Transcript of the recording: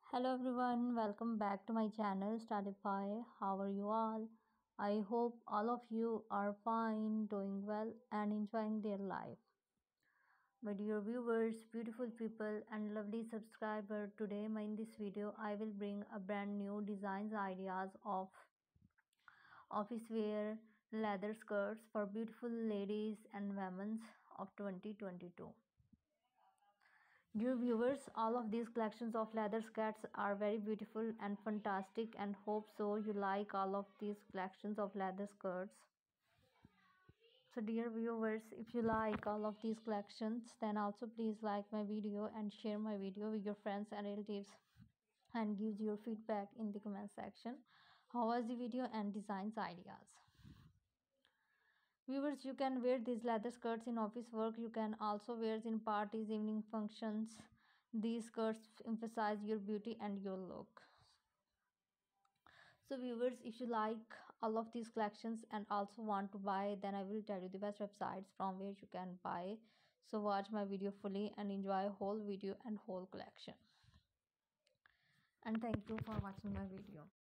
Hello everyone, welcome back to my channel Studify. How are you all? I hope all of you are fine, doing well, and enjoying their life. My dear viewers, beautiful people, and lovely subscriber, today in this video I will bring a brand new designs ideas of office wear leather skirts for beautiful ladies and women of 2022. Dear viewers, all of these collections of leather skirts are very beautiful and fantastic, and hope so you like all of these collections of leather skirts. So dear viewers, if you like all of these collections, then also please like my video and share my video with your friends and relatives, and give your feedback in the comment section. How was the video and designs ideas? Viewers, you can wear these leather skirts in office work. You can also wear in parties, evening functions. These skirts emphasize your beauty and your look. So viewers, if you like all of these collections and also want to buy, then I will tell you the best websites from where you can buy. So watch my video fully and enjoy whole video and whole collection. And thank you for watching my video.